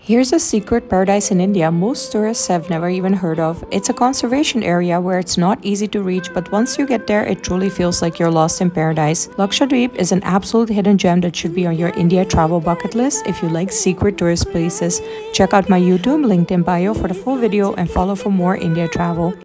Here's a secret paradise in India most tourists have never even heard of. It's a conservation area where it's not easy to reach, but once you get there, it truly feels like you're lost in paradise. Lakshadweep is an absolute hidden gem that should be on your India travel bucket list if you like secret tourist places. Check out my YouTube, LinkedIn bio for the full video and follow for more India travel.